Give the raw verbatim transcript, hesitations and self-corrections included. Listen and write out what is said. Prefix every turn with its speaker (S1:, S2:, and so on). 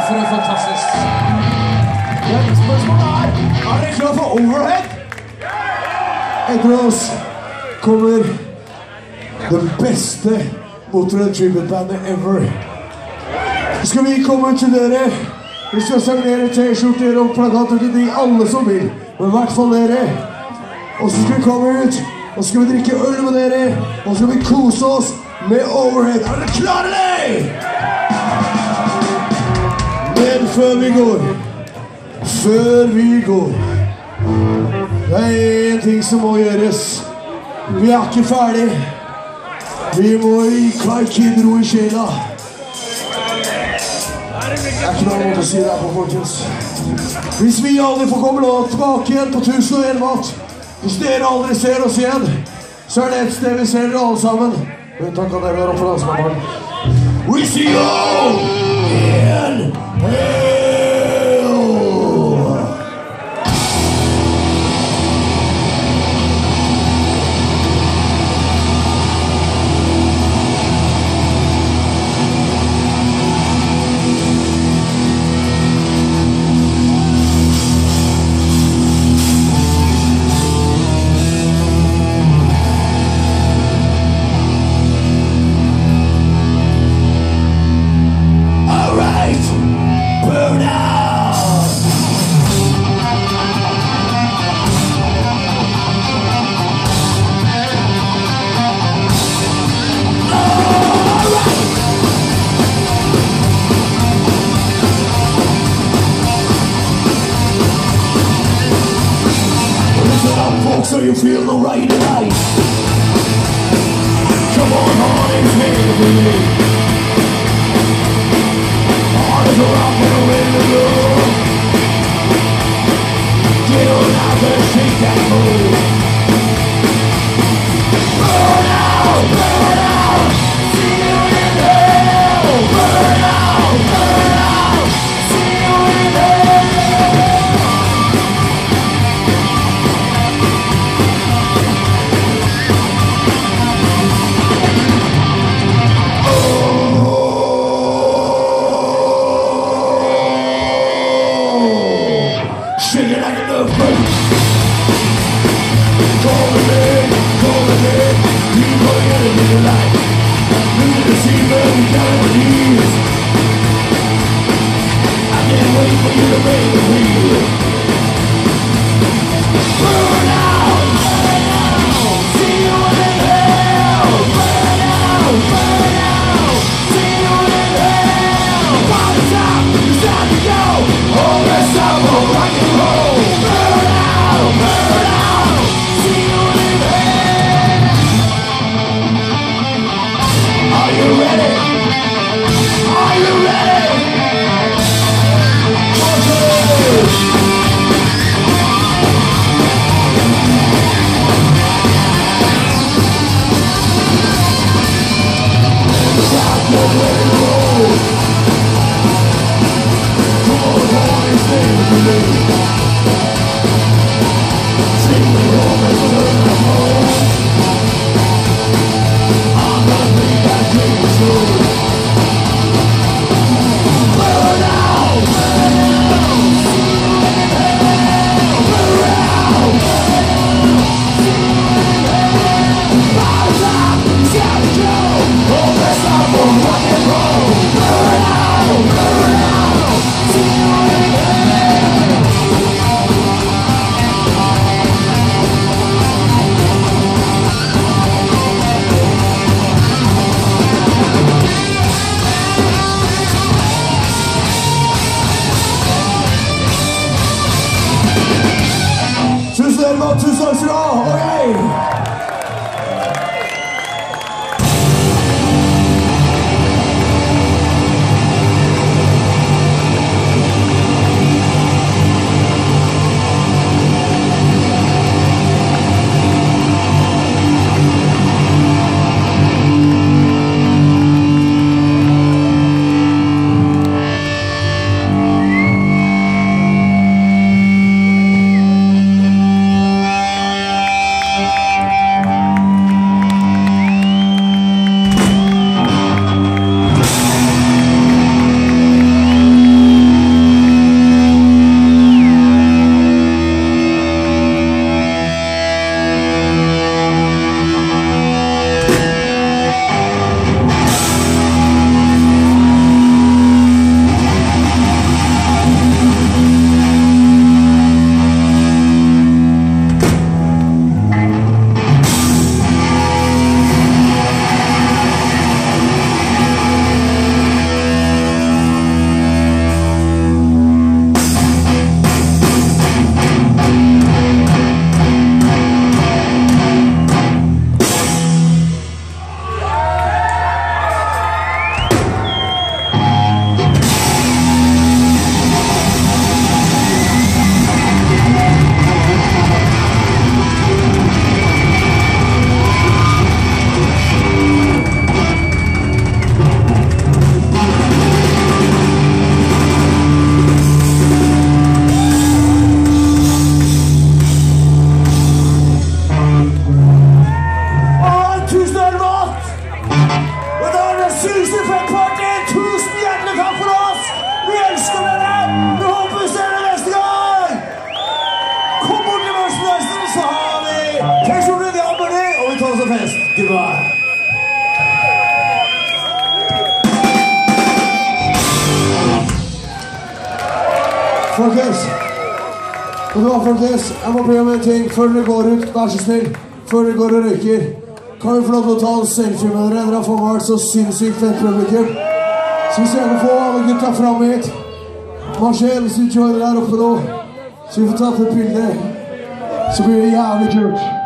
S1: for en fantastisk.
S2: Spørsmålet er, er dere klar for Overhead? Etter oss kommer det beste Motorhead tribute-bandet ever. Skal vi komme til dere? Vi skal signere T-skjorter og plakater til de alle som vil, men i hvert fall dere. Og så skal vi komme ut, og så skal vi drikke øl med dere, og så skal vi kose oss med Overhead. Er dere klare, eller? Men før vi går, før vi går, det er en ting som må gjøres. Vi er ikke ferdig. Vi må i Clark Kid-ro i sjela. Det er ikke noe måte å si det her på, folkens. Hvis vi aldri får komme tilbake igjen på tusen og en natt, hvis dere aldri ser oss igjen, så er det et sted vi ser dere alle sammen. Men takk at dere er oppe for dansemann. We see you in hell! So you feel the right tonight. Come on, honey, take it with me. Heart is a rock and a ready to go. Get on out there, shake that move. Burn out, burn out. See you in hell. Burn out, burn out. See you in hell. Are you ready? Are you ready? man. Folkens, vet du hva, folkens? Jeg må prøve med en ting før dere går ut, vær så snill, før dere går og røyker. Kan vi få lov til å ta en selfie med dere? Dere har fått vært så sinnssykt fett publikum. Så hvis jeg kan få alle gutta frem hit, marsjer, hvis du joiner her oppe nå, så vi får tatt et bilde, så blir det jævlig kult.